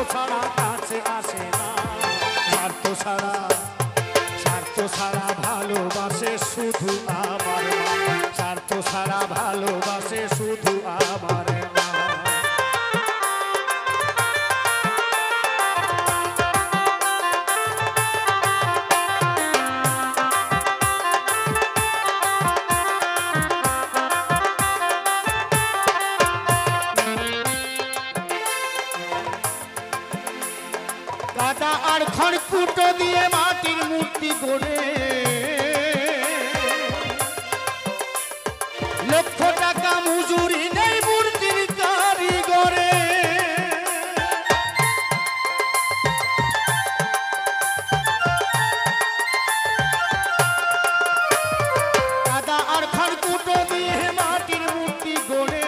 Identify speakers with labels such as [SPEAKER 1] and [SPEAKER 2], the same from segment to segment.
[SPEAKER 1] ছাড়া কাছে আসে না, স্বার্থ ছাড়া ভালোবাসে শুধু আমার মা, স্বার্থ ছাড়া ভালোবাসে শুধু আমার মা। কাদা আর খড়কুটো দিয়ে মাটির মূর্তি গড়ে লক্ষ টাকা মজুরি নেই মূর্তির কারিগরে। কাদা আর খড়কুটো দিয়ে মাটির মূর্তি গড়ে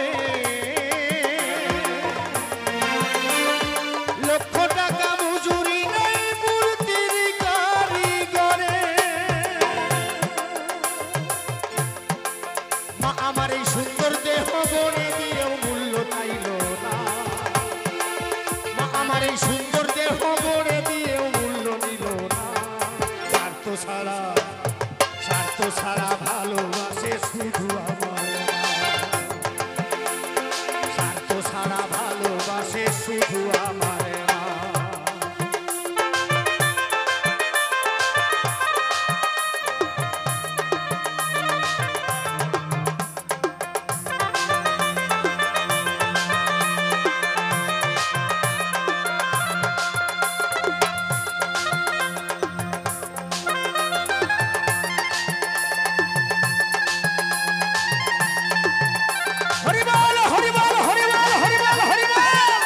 [SPEAKER 1] লক্ষ টাকা মজুরি নেই মূর্তির কারিগরে। মা আমার এই সুন্দর দেহ গড়ে দিয়েও মূল্য চাইল না, মা আমার এই সুন্দর দেহ গড়ে দিয়েও মূল্য নিল না। স্বার্থ ছাড়া ভালোবাসে শুধু আমার মা, স্বার্থ ছাড়া ভালোবাসে শুধু আমার মা। হরিবল হরিবল হরিবল হরিবল হরিবল।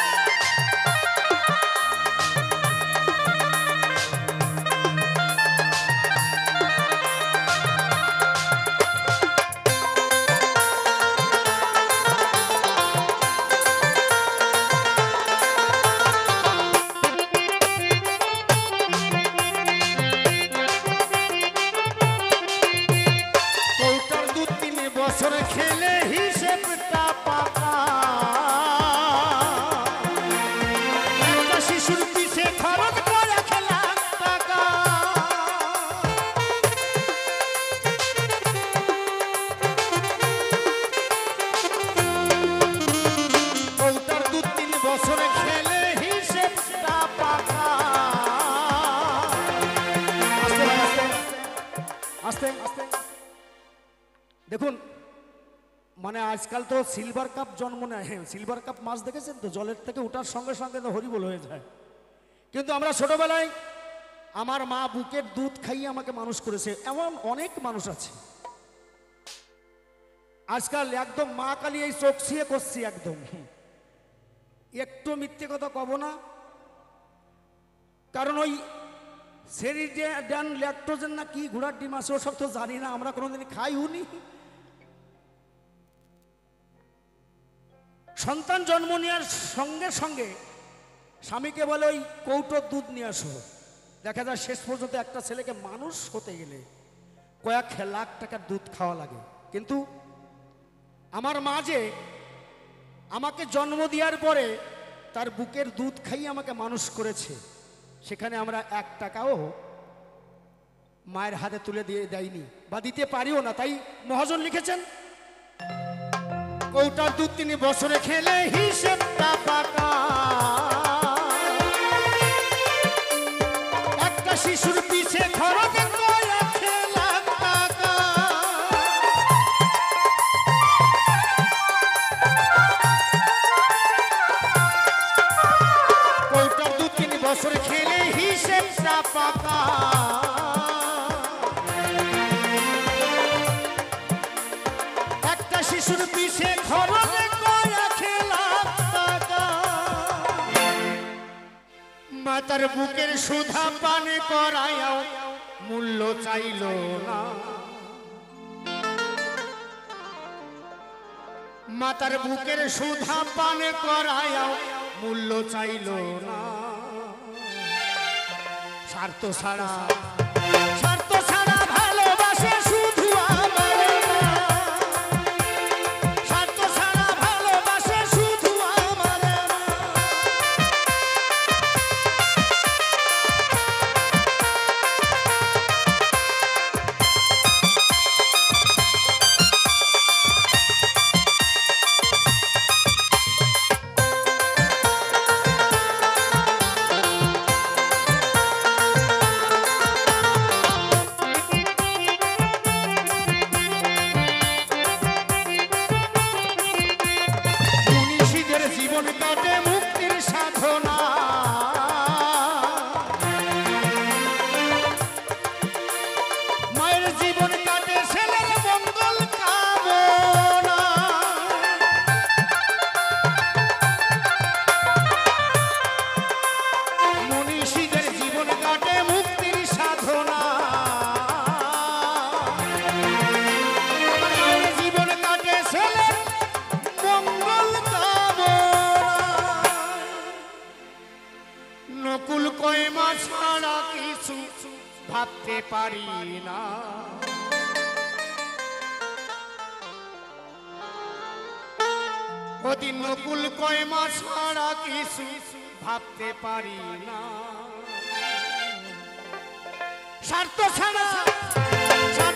[SPEAKER 1] কৌটার 2-3 বছর খেলে হিসেবটা পাকা, একটা শিশুর পিছে খরচ করে 1 লাখ টাকা। কৌটার 2-3 বছর খেলে হিসেবটা পাকা। আস্তে আস্তে দেখুন, মানে আজকাল তো সিলভার কাপ জন্ম নেয়। হ্যাঁ, সিলভার কাপ মাছ দেখেছেন তো, জলের থেকে ওঠার সঙ্গে সঙ্গে তো হরিবোল হয়ে যায়। কিন্তু আমরা ছোটবেলায় আমার মা বুকের দুধ খাইয়ে আমাকে মানুষ করেছে, এমন অনেক মানুষ আছে। আজকাল একদম মা কালী এই চোখ ছিয়ে করছি একদম, একটু মিথ্যে কথা কব না। কারণ ওই সেরিডান ল্যাকটোজেন না কি ঘোড়ার ডিম আছে ওসব তো জানি না, আমরা কোনোদিন খাইও নি। সন্তান জন্ম নেওয়ার সঙ্গে সঙ্গে স্বামীকে বলে ওই কৌটোর দুধ নিয়ে আসো। দেখা যায় শেষ পর্যন্ত একটা ছেলেকে মানুষ হতে গেলে কয়েক লাখ টাকার দুধ খাওয়া লাগে। কিন্তু আমার মা যে আমাকে জন্ম দেওয়ার পরে তার বুকের দুধ খাইয়ে আমাকে মানুষ করেছে, সেখানে আমরা 1 টাকাও মায়ের হাতে তুলে দিয়ে দেয়নি বা দিতে পারিও না। তাই মহাজন লিখেছেন, কৌটার 2-3 বছরে খেলে হিসেবটা পাকা, একটা শিশুর পিছে খরচ 1 লাখ টাকা। কৌটার 2-3 বছর খেলে হিসেবটা পাকা, একটা শিশুর পিছে খরচ 1 লাখ টাকা। মাতার বুকের সুধা পান করায়াও মূল্য চাইল না, মাতার বুকের সুধা পান করায়াও মূল্য চাইল না। স্বার্থ ছাড়া ভালোবাসে শুধু আমার মা, স্বার্থ ছাড়া ভালোবাসে শুধু আমার মা। সাধনা। মায়ের জীবন কাটে ছেলের মঙ্গল কামনা। মনীষীদের জীবন কাটে মুক্তির সাধনা। জীবন কাটে ছেলের মঙ্গল কামনা। নকুল কয় মা ছাড়া কিছু ভাবতে পারি না। ওদিন নকুল কয় মা ছাড়া কিছু ভাবতে পারি না। স্বার্থ ছাড়া